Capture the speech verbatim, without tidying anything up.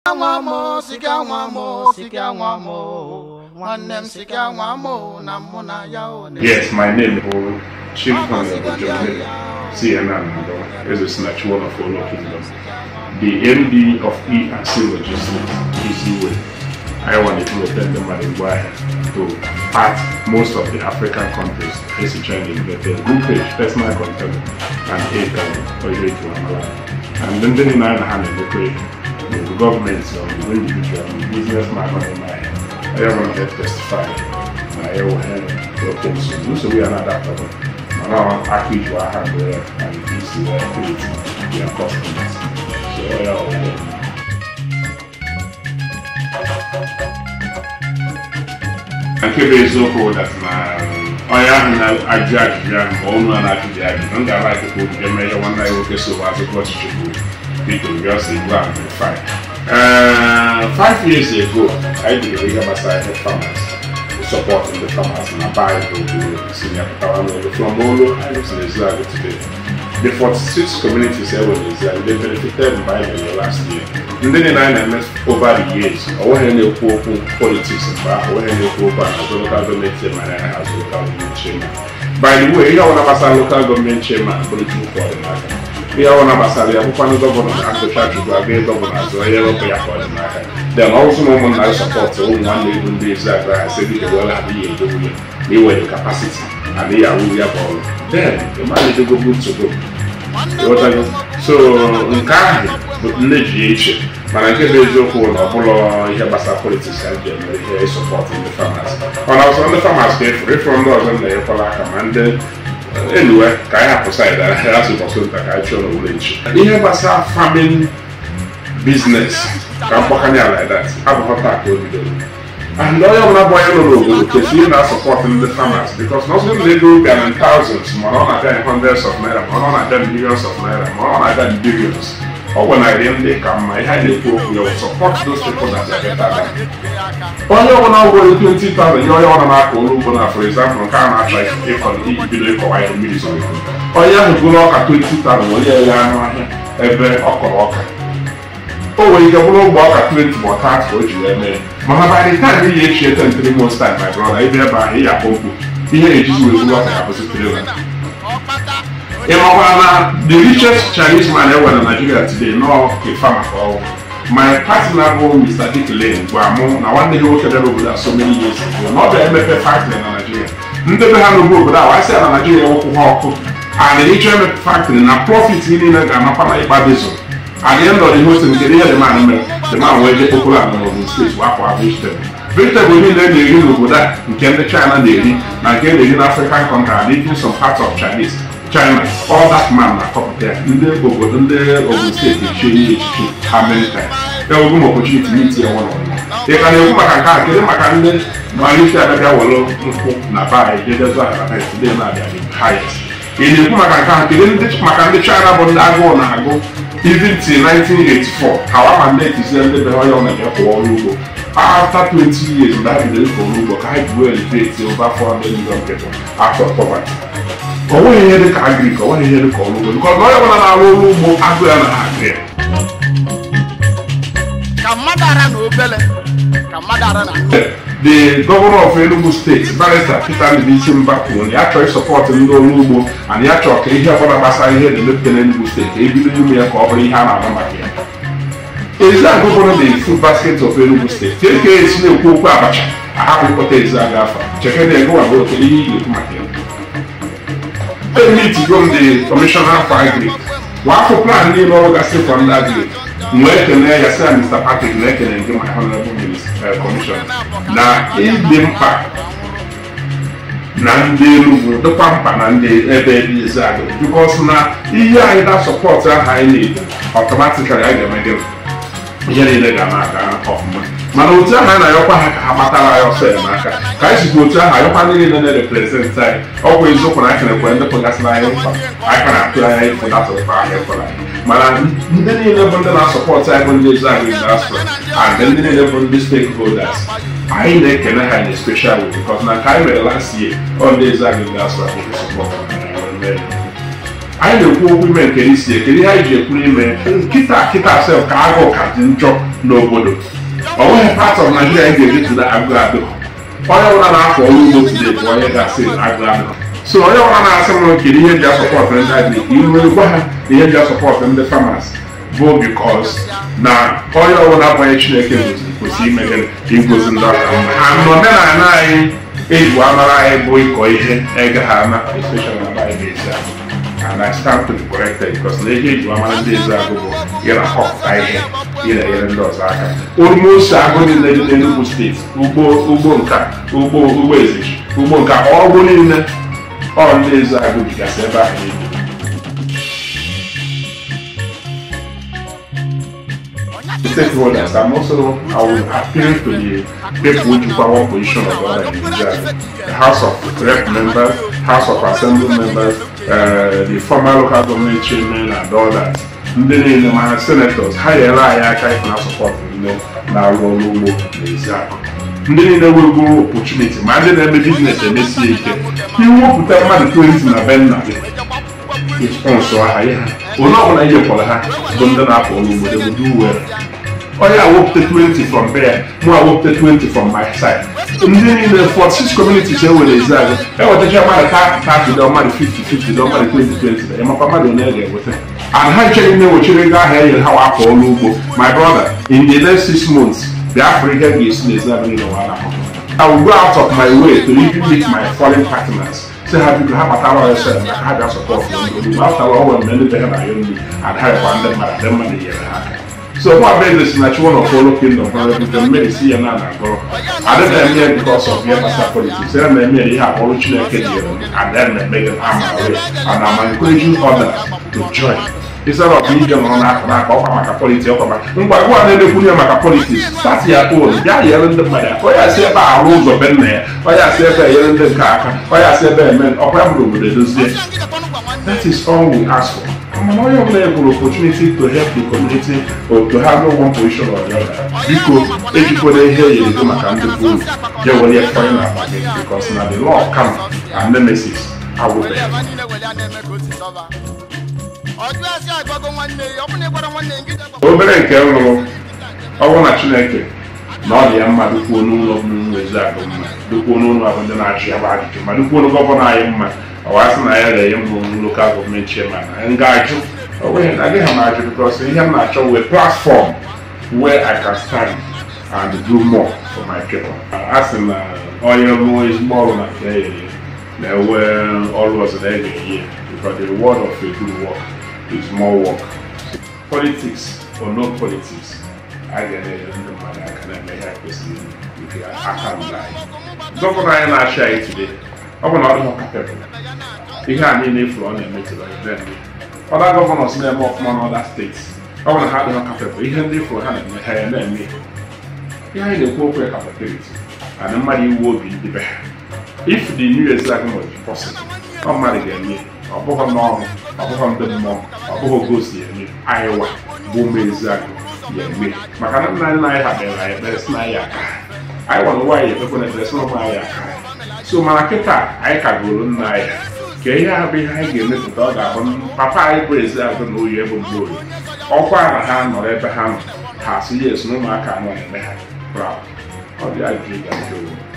Wamo, Sika Wamo, Sika Wamo, one name Sika Wamo, Namuna Yao. Yes, my name is Chief Honorable Johnmary, C N N, is a snatch one of all kingdom. The M D of E and C Logistics, Ezeagu. I wanted to attend the Malawi to part most of the African countries. I used to try to get a group page, personal content, and eight or eight to Malawi. And then then I had a book the government, so the individual, the businessman on my I want to testify. I will have your things. So we are not that level. Now actually I have there and it's the ability to their customers. So I will and keep it so cool that I am a judge and owner and I judge. And I like to put the mayor one day okay so as a clutch to people just say go and fight. Uh, five years ago I did a regular side of farmers supporting the farmers and I buy the senior Kawanolo from Molo. I was in Ezeagu today. The forty-six communities ever in Ezeagu, they benefited by the last year. And then I met over the years. I want to know politics and I want to know as local government chairman as local government chairman. By the way, you want to pass a local government chairman political for the market. You want to pass a local government and the church to go against governors or you pay for the market. Then also no one I support one day in the Ezeagu. I said the world have the they were the capacity and they are really about. Then the money to go good to go. So nkahi legislation but I get the joke on Apollo here basa politics and here supporting the farmers. When I was on the farmers day from those on the Apollo commanded anyway kaya poside that has to also take action on village. Here basa farming business can like that. How about that and I am not going to see now supporting the farmers because not only they do them in thousands, more on them hundreds of naira, more on them millions of naira, more on them billions. Or when I then they come, I had a group will support those people that are better than. Or you want to go to twenty thousand, you want to go for example, can I like if on the video or I am million. Or you have to go at twenty thousand, or you are every okra. Oh, when you go back at twenty more tax for you, by the time he actually ten three months time, my brother, I never buy here a pump. Here it is with what I have to say. The richest Chinese man ever in Nigeria today, no a farmer. My partner, Mister Dick Lane, now one day he worked over there so many years ago. Not the M F F factory in Nigeria. Never have a book, but I said Nigeria and the H M F factory now profit in a Ghana by this. At the end of the whole thing, the man, the man where the popular in the states were for vegetable. Vegetable means that they go that in Kenya, China, they again in African country, even some parts of Chinese, China, all that man are up there. In the go in the Ogun State, they change how many times. There will be opportunity to meet one on one. They can go back and can't get them. I can't get Malaysia that they will look Nabai, they just like that today now they are the highest. In the Kumakan, they didn't make the China, but I go and go. Even till nineteen eighty-four, our mandate is the Behoyon and Yako Lugo. After twenty years, that is the Lugo, I will elevate over four hundred million people out of poverty. But when you hear the Agri, when you hear the Lugo, because no one of our Lugo, Agri and Agri. Kamadara no bele. Kamadara. The governor of Enugu State, Barrister Peter Mbakun, he actually supported Lugo and he actually here for the Basa here, the Lieutenant Enugu State. He didn't do me a cooperation and I'm here. Ezeagu governor the food basket of Enugu State. Take a snail cook abacha. I have reported Ezeagu. Check it go and go to the E U. They need to go to the Commissioner for Agri. What for plan in August from that day? Mweke na ya say Mister Patrick Mweke na nge my honorable minister uh, commissioner na ile mpa na ndị Enugu dokwa mpa na ndị ebe dị Ezeagu because na ihe anyị da support aha anyị need automatically anyị ga-emede ihe niile ga na-aga ọfụma mana otu aha na ayọkwa ha ka ha matara ya ọsọ enyemaka ka anyị sikwa otu aha ayọkwa niile na-represent anyị ọ bụ eziokwu na anyị kenekwe ndị pụgasịrị anyị mkpa anyị ka na-atụ anya ịfụ datụrụkwa ahịa ịfụrụ anyị mana ndị niile bụ ndị na-asọpọt anyị bụ ndị Ezeagu diaspora and ndị niile bụ ndị stakeholders anyị na-ekene ha in a special way because na ka anyị mere last year ọ ndị Ezeagu diaspora bụ sọpọt anyị na-ekwu okwu ime nke isi ekele ihe anyị ji ekwuru ime nkịta kịta sef ka agụụ ka dị njọ n'obodo. Ọ nweghị part of Nigeria ga-eji tụda agụ adịghị. Onye ọbụla na-akọ ọrụ ugbo today bụ onye ga-asị agụ adịghị. So onye ọbụla na-asị m kiri ihe ji asọpọtụ ndị agrik, iru gwa ha ihe ji asọpọtụ ndị farmers bụ because na onye ọbụla abụghị Chineke kwesịrị imeghe igozi ndị ọka mma. Ha n'omenala anyị eji amara anyị bụ ịkọ ihe ege ha na especially na Bible Ezeagu. And I stand to be corrected because the age you are the Ezeagu, you're a hot tie, you're a yellow aka. Almost a good in the Enugu state, Ubo, Ubonka, Ubo, Uwezi, Ubonka, all good in all the Ezeagu because ever. Stakeholders, I'm also, I will appeal to the people which power position of the Ezeagu, the House of Rep members, House of Assembly members, uh, the former local government chairmen and all that. Then the my senators, higher I can support them now roll over the Ezeagu. Then there will go opportunity. Man, then the business and they see it. He won't put that money to it in a bend. Sponsor higher. Or not when I hear for the hat, don't then up all over, they will do well. Oh yeah, I walked the twenty from there, more I walked the twenty from my side. And then in the forty-six communities here with Ezeagu, I was the German attack, thirty, don't money fifty, fifty, don't money twenty, twenty. I'm a family there with it. And how you know what you got here, how I call Lugo. My brother, in the next six months, the African is in Ezeagu in the one. I will go out of my way to even meet my foreign partners. Say, have you have a tower yourself, I have your support from you. After all, when many people are young, and have one them, and them money here. So what business na you want to follow kingdom from the medicine and Anagolu. I don't know here because of your master politics. Then they may have original Kenya and then they make an arm away. And I'm encouraging others to join. Instead of being on a politics, but what they do in a politics, start your own. Yeah, you're in the money. Why I say about rules of Ben there? Why I say that you're in the car? Why I say that men or that is all we ask for. I'm not able opportunity to help the community or to have no one position or the other. Because if people they hear you, they come and do food, they will get fine about it because now the law comes and nemesis. I will be. Obere nke ụlọ ọwụ na Chineke na ọ dị ya mma dukwu n'ụlọ m Ezeagu mma dukwu n'ụlọ abụ ndị na-achị aba ajụjụ ma dukwu gọvanọ anyị mma ọ wasị na ya ga-enye m local government chairman anyị ga-ajụ ọ bụghị na agaghị m ajụ because ihe m na-achọ wee platform where I can stand and do more for my people. A sị na onye bụ ezigbo ọrụ na nke ya na-ewe ọrụ ọzọ na-ege because the reward of a good work is more work. Politics or no politics, I get it in the money I can make a person if I can't lie. Governor I am sharing today. I'm not more capable. He had any influence on me to them. Other governors never of other states. I want to have them capable. He had for hand me higher than me. He had a corporate capability, and the money will be the better. If the new Ezeagu was possible, I'm married again. I'm going normal. I'm going to more. I'm going to go see me. Iowa, Boom Ezeagu. Yeah, me. My kind of nine I have a best night. I want to why you're going to dress no my. So, Malaketa, I can go on night. Kaya behind you, little dog. Papa, I praise that I know you ever do. Or a hand or ever hand. Has years no matter. Proud. How do I drink and do?